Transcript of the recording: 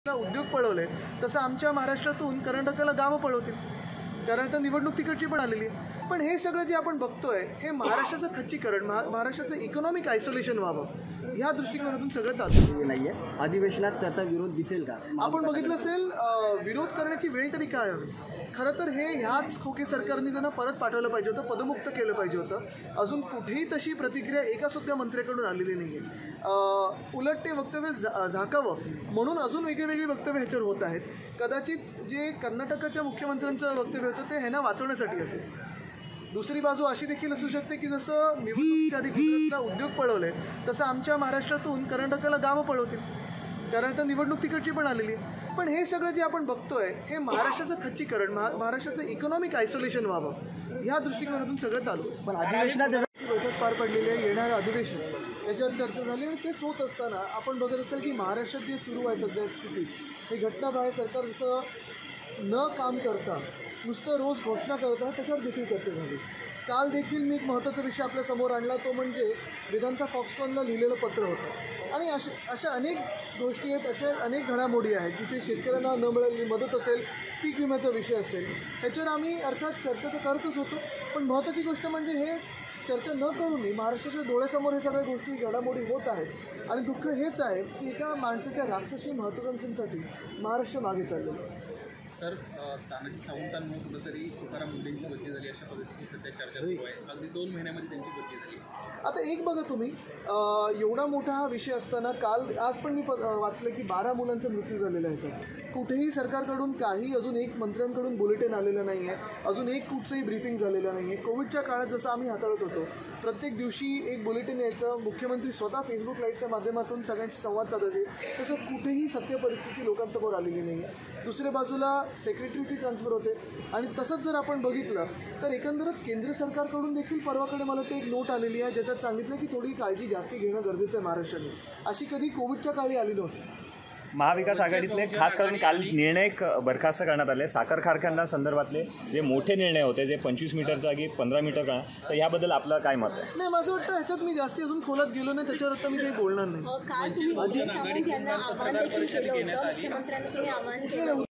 उद्योग पळवले तसं आमच्या महाराष्ट्रातून कर्नाटकाला गावं पळवतील, कारण आता निवडणूक तिकडची पण आलेली आहे. पण हे सगळं जे आपण बघतोय हे महाराष्ट्राचं खच्चीकरण, महाराष्ट्राचं इकॉनॉमिक आयसोलेशन व्हावं ह्या दृष्टिकोनातून सगळं चालू नाही आहे. अधिवेशनात त्याचा विरोध दिसेल का? आपण बघितलं असेल, विरोध करण्याची वेळ तरी काय हवी. खरं तर ह्याच खोके सरकारने त्यांना परत पाठवलं पाहिजे होतं, पदमुक्त केलं पाहिजे होतं. अजून कुठेही तशी प्रतिक्रिया एकासुद्धा मंत्र्याकडून आलेली नाही आहे. उलट ते वक्तव्य झाकावं म्हणून अजून वेगळी वक्तव्य ह्याच्यावर होत आहेत. कदाचित जे कर्नाटकाच्या मुख्यमंत्र्यांचं वक्तव्य होतं ते ह्यांना वाचवण्यासाठी असेल. दुसरी बाजू अशी देखील असू शकते की जसं निवडणुकीच्या आधी गुजरातला उद्योग पळवले तसं आमच्या महाराष्ट्रातून कर्नाटकाला गावं पळवतील, कारण आता निवडणूक तिकडची पण आलेली आहे. पण हे सगळं जे आपण बघतोय हे महाराष्ट्राचं खच्चीकरण, महाराष्ट्राचं इकॉनॉमिक आयसोलेशन व्हावं ह्या दृष्टिकोनातून सगळं चालू. पण अधिवेशनात बैठक पार पडलेली आहे, येणारं अधिवेशन याच्यावर चर्चा झाली. आणि तेच होत असताना आपण बघत असेल की महाराष्ट्रात जे सुरू आहे सध्या स्थिती, हे घटनाबाह्य सरकार जसं न काम करता नुसतं रोज घोषणा करत आहे त्याच्यावर देखील चर्चा झाली. काल देखील मी एक महत्त्वाचा विषय आपल्यासमोर आणला, तो म्हणजे वेदांता फॉक्सकॉनला लिहिलेलं पत्र होतं. आणि अशा अनेक गोष्टी आहेत, अशा अनेक घडामोडी आहेत जिथे शेतकऱ्यांना न मिळालेली मदत असेल, पीक विम्याचा विषय असेल, ह्याच्यावर आम्ही अर्थात चर्चा तर करतच होतो. पण महत्त्वाची गोष्ट म्हणजे हे चर्चा न करूनही महाराष्ट्राच्या डोळ्यासमोर हे सगळ्या गोष्टी घडामोडी होत आहेत. आणि दुःख हेच आहे की एका माणसाच्या राक्षसी महत्त्वाकांक्षांसाठी महाराष्ट्र मागे चाललेलं आहे. सर, तानाजी सावंतांमुळे कुठंतरी तुकाराम मुंडेंची बदली झाली अशा पद्धतीची सध्या चर्चा सुरू आहे. अगदी 2 महिन्यामध्ये त्यांची बदली झाली. आता एक बघा तुम्ही, एवढा मोठा हा विषय असताना आज पण मी वाचलं की 12 मुलांचा मृत्यू झालेला आहे. ह्याच्यात कुठेही सरकारकडून काही अजून एक मंत्र्यांकडून बुलेटिन आलेलं नाही आहे, अजून एक कुठचंही ब्रीफिंग झालेलं नाही आहे. कोविडच्या काळात जसं आम्ही हाताळत होतो, प्रत्येक दिवशी एक बुलेटिन यायचं, मुख्यमंत्री स्वतः फेसबुक लाईव्हच्या माध्यमातून सगळ्यांशी संवाद साधायचे, तसं कुठेही सत्य परिस्थिती लोकांसमोर आलेली नाही आहे. दुसऱ्या बाजूला सेक्रेटरीची ट्रान्सफर होते. आणि तसंच जर आपण बघितलं तर एकंदरच केंद्र सरकारकडून देखील परवाकडे मला ते एक नोट आलेली आहे ज्याच्यात सांगितलं की थोडी काळजी जास्ती घेणं गरजेचं आहे महाराष्ट्राने. अशी कधी कोविडच्या काळी आली नव्हती. महाविकास आघाडीतले खास करून काल निर्णय बरखास्त करण्यात आले. साखर कारखान्यांसंदर्भातले जे मोठे निर्णय होते, जे 25 मीटरच्या जागी 15 मीटर करणार, तर याबद्दल आपलं काय मत आहे? नाही, माझं वाटतं ह्याच्यात मी जास्ती अजून खोलात गेलो नाही, त्याच्यावर आता मी काही बोलणार नाही.